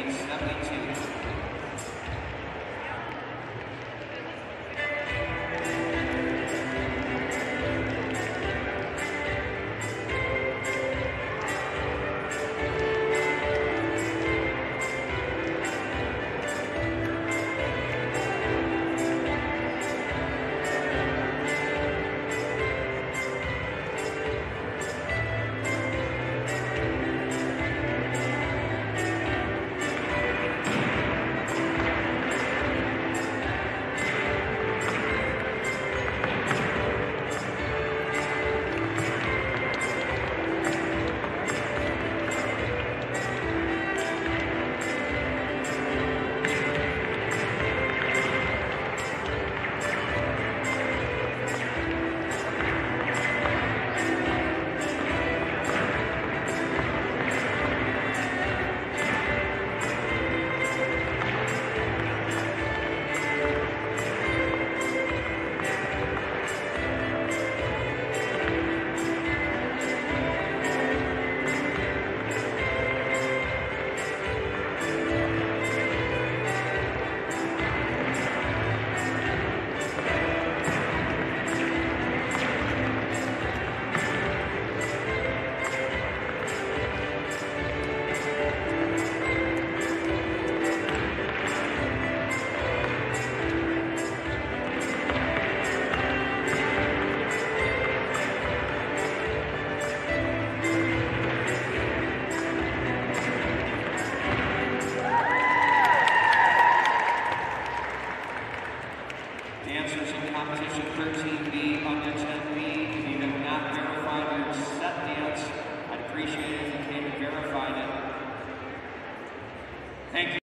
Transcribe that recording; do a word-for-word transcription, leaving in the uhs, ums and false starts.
eight seventy-two. Dancers in competition thirteen B under ten B, if you have not verified your set dance, I'd appreciate it if you came and verified it. Thank you.